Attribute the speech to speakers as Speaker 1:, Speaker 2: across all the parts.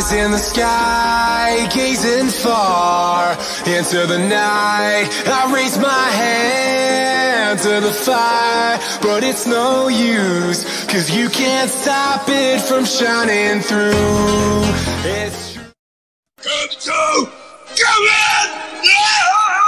Speaker 1: eyes in the sky, gazing far into the night. I raise my hand to the fire, but it's no use, 'cause you can't stop it from shining through. It's true. Come to, come in! Yeah!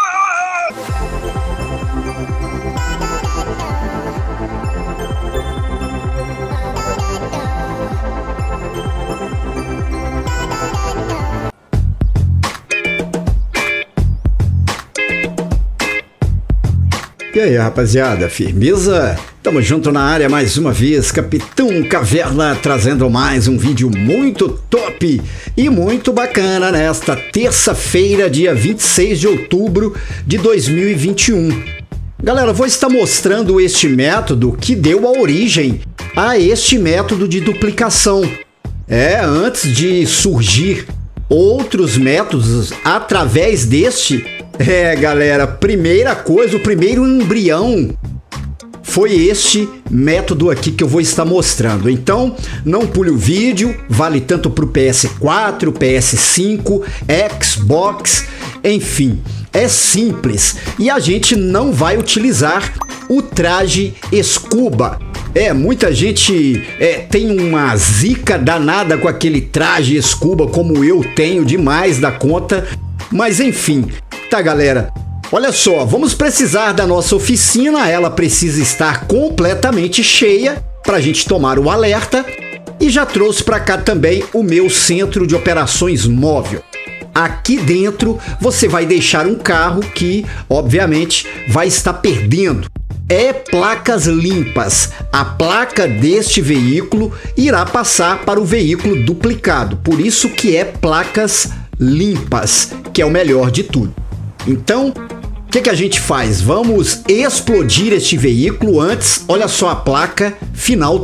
Speaker 2: E aí, rapaziada, firmeza? Tamo junto na área mais uma vez, Capitão Caverna trazendo mais um vídeo muito top e muito bacana nesta terça-feira, dia 26 de outubro de 2021. Galera, vou estar mostrando este método que deu a origem a este método de duplicação. Antes de surgir outros métodos através deste, galera, primeira coisa, o primeiro embrião foi este método aqui que eu vou estar mostrando. Então, não pule o vídeo, vale tanto para o PS4, PS5, Xbox, enfim, é simples. E a gente não vai utilizar o traje Scuba. Muita gente tem uma zica danada com aquele traje Scuba, como eu tenho demais da conta, mas enfim. Tá, galera, olha só, vamos precisar da nossa oficina, ela precisa estar completamente cheia para a gente tomar o alerta, e já trouxe para cá também o meu centro de operações móvel. Aqui dentro você vai deixar um carro que, obviamente, vai estar perdendo. Placas limpas. A placa deste veículo irá passar para o veículo duplicado, por isso que é placas limpas, que é o melhor de tudo. Então, o que a gente faz? Vamos explodir este veículo antes. Olha só a placa final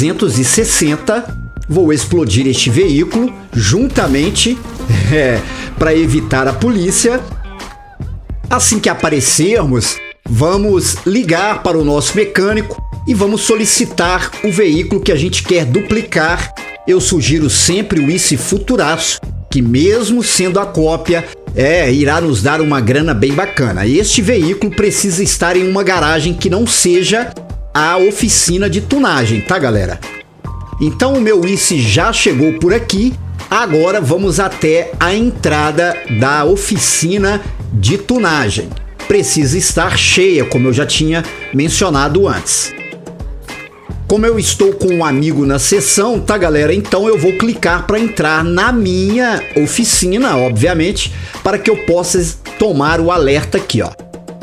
Speaker 2: 360. Vou explodir este veículo juntamente para evitar a polícia. Assim que aparecermos, vamos ligar para o nosso mecânico e vamos solicitar o veículo que a gente quer duplicar. Eu sugiro sempre o ICE Futuraço, que mesmo sendo a cópia, irá nos dar uma grana bem bacana. Este veículo precisa estar em uma garagem que não seja a oficina de tunagem, tá, galera? Então o meu ICE já chegou por aqui. Agora vamos até a entrada da oficina de tunagem. Precisa estar cheia, como eu já tinha mencionado antes. Como eu estou com um amigo na sessão, tá, galera? Então eu vou clicar para entrar na minha oficina, obviamente, para que eu possa tomar o alerta aqui, ó.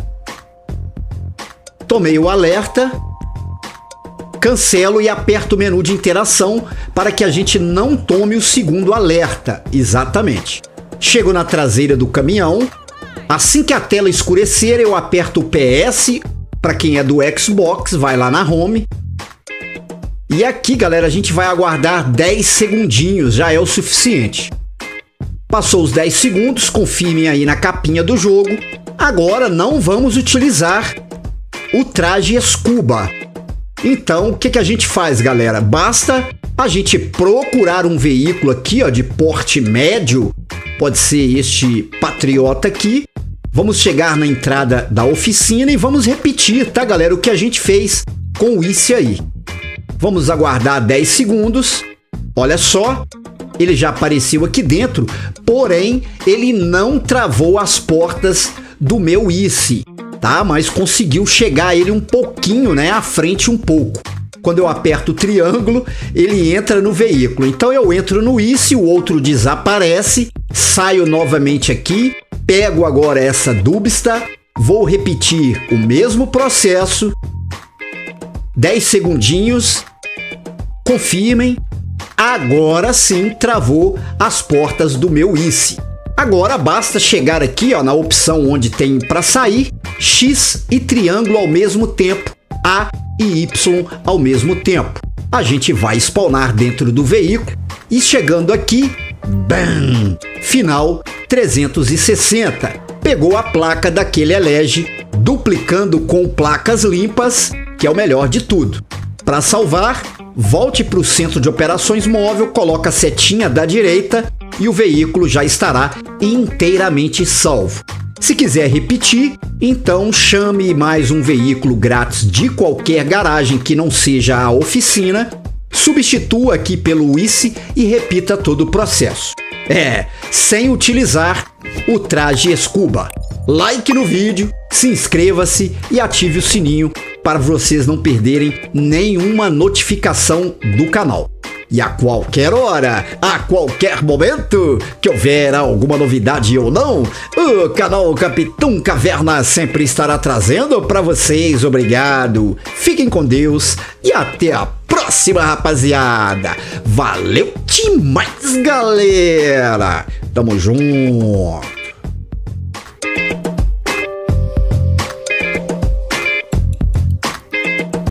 Speaker 2: Tomei o alerta, cancelo e aperto o menu de interação para que a gente não tome o segundo alerta. Exatamente. Chego na traseira do caminhão. Assim que a tela escurecer, eu aperto o PS. Para quem é do Xbox, vai lá na Home. E aqui, galera, a gente vai aguardar 10 segundinhos, já é o suficiente. Passou os 10 segundos, confirmem aí na capinha do jogo. Agora não vamos utilizar o traje Scuba. Então, o que a gente faz, galera? Basta a gente procurar um veículo aqui, ó, de porte médio. Pode ser este Patriota aqui. Vamos chegar na entrada da oficina e vamos repetir, tá, galera, o que a gente fez com o ICE aí. Vamos aguardar 10 segundos. Olha só, ele já apareceu aqui dentro, porém ele não travou as portas do meu ICE, tá? Mas conseguiu chegar ele um pouquinho, né, à frente um pouco. Quando eu aperto o triângulo, ele entra no veículo. Então eu entro no ICE, o outro desaparece, saio novamente aqui, pego agora essa Dubsta, vou repetir o mesmo processo. 10 segundinhos, confirmem, agora sim travou as portas do meu ICE. Agora basta chegar aqui, ó, na opção onde tem para sair, X e triângulo ao mesmo tempo, A e Y ao mesmo tempo. A gente vai spawnar dentro do veículo e chegando aqui, BAM! Final 360. Pegou a placa daquele Elege, duplicando com placas limpas, que é o melhor de tudo. Para salvar, volte para o centro de operações móvel, coloca a setinha da direita, e o veículo já estará inteiramente salvo. Se quiser repetir, então chame mais um veículo grátis de qualquer garagem que não seja a oficina, substitua aqui pelo WICE e repita todo o processo. Sem utilizar o traje Scuba. Like no vídeo, se inscreva-se e ative o sininho para vocês não perderem nenhuma notificação do canal. E a qualquer hora, a qualquer momento que houver alguma novidade ou não, o canal Capitão Caverna sempre estará trazendo para vocês. Obrigado, fiquem com Deus e até a próxima, rapaziada. Valeu demais, galera. Tamo junto.